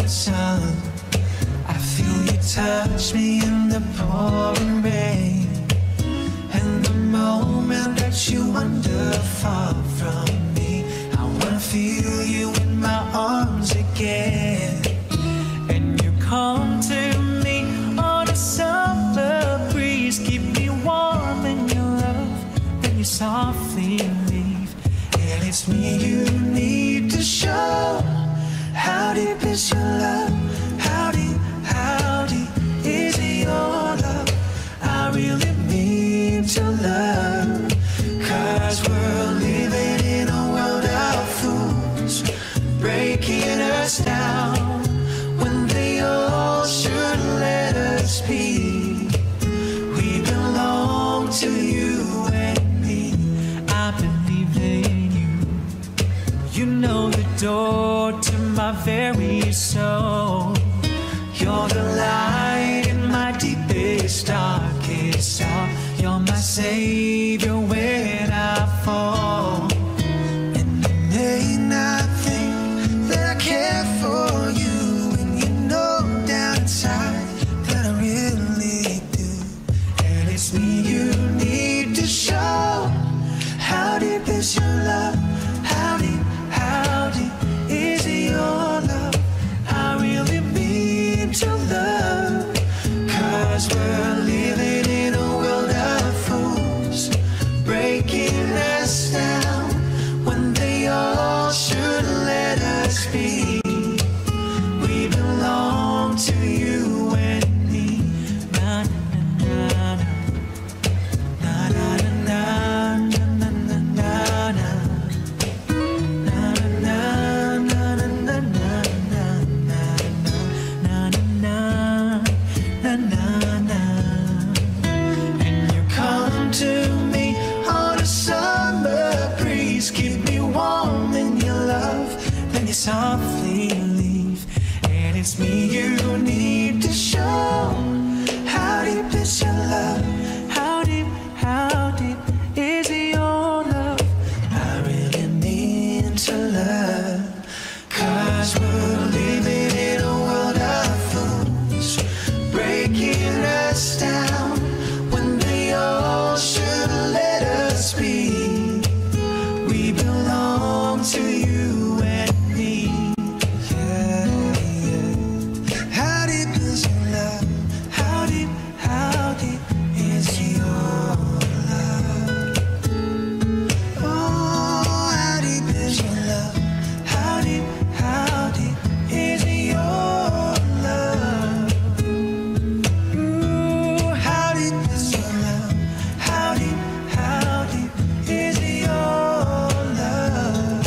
morning sun. I feel you touch me in the pouring rain, and the moment that you wander far from me, I wanna feel you in my arms again. And you come to me on a summer breeze, keep me warm in your love, then you softly leave. And it's me you need to show. How deep is your love? How deep is your love? I really need to love, 'cause we're living in a world of fools, breaking us down when they all should let us be. We belong to you and me. I believe in you. You know the door to my very soul. You're the light in my deepest, darkest hour. You're my savior when I fall. And it ain't nothing that I care for you, and you know down inside that I really do. And it's me you need to show. How deep is your love? How deep is your love? I really need to love, 'cause we're living in a world of fools, breaking us down when they all should let us be. We belong to you and me. Na na na na na na na na na na na. And you come to me on a summer breeze, keep me warm in your love, then you softly leave. And it's me you need to show. How deep is your love? How deep is your love? I really need to love, 'cause we're living in a world of fools, breaking us down when they all should let us be. We belong to you and me. Yeah, yeah. How deep is your love? How deep is your love? Oh, how deep is your love? How deep is your love? Ooh, how deep is your love? How deep is your love?